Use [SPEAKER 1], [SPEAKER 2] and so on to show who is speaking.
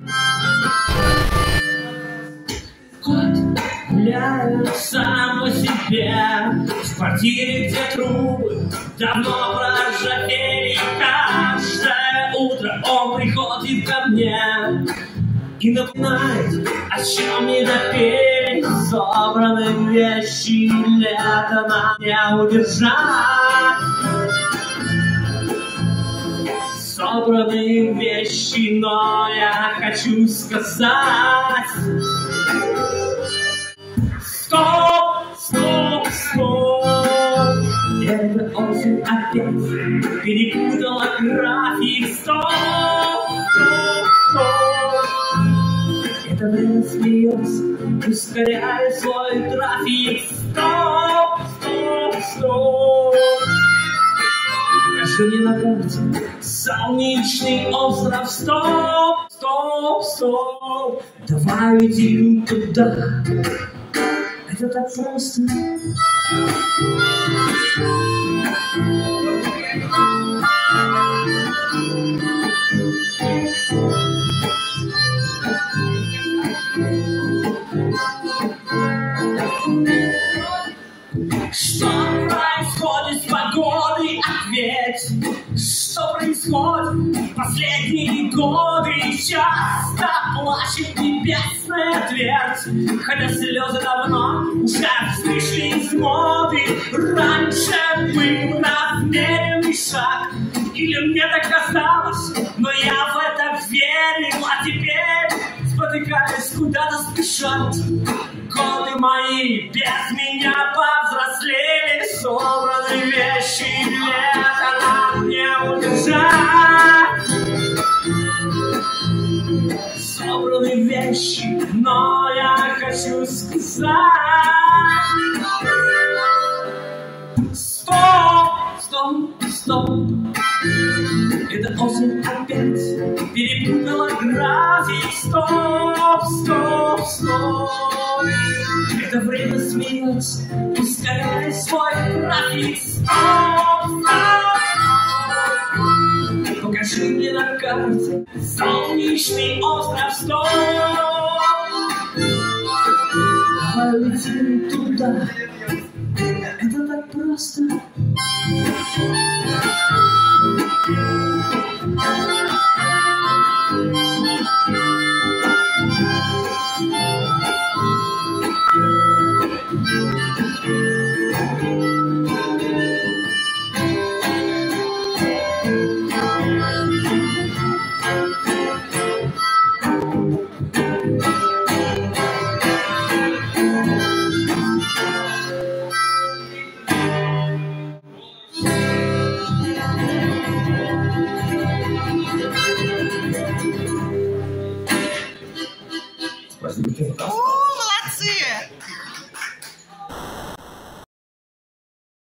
[SPEAKER 1] Кот гуляет сам по себе в квартире, где трубы давно проржавели. Каждое утро он приходит ко мне и напоминает, о чем не допели. Собраны вещи, лето нам не удержать. Собраны вещи, но я хочу сказать: стоп, стоп, стоп. Это осень опять перепутала график. Стоп, стоп, стоп. Это время смеется, ускоряя свой трафик. Стоп, стоп, стоп. Покажи мне на карте солнечный остров. Стоп, стоп, стоп. Давай уйдем туда. Это так просто. Что происходит с погодой? Ответь, что происходит последние годы? Часто плачет небесная твердь, хотя слезы давно уже вышли из моды. Раньше был размеренный шаг, или мне так казалось, но я в это верил. А теперь, спотыкаясь, куда-то спешат. Годы мои без меня повзрослели. Собраны вещи, лето нам не удержать. Собраны вещи, но я хочу сказать: стоп, стоп, стоп. Это осень опять перепутала график. Стоп, стоп, стоп. Это время смеется, ускоряя свой график. Стоп, стоп. Покажи мне на карте солнечный остров. Стоп. Давай летим туда. Это так просто.
[SPEAKER 2] Молодцы!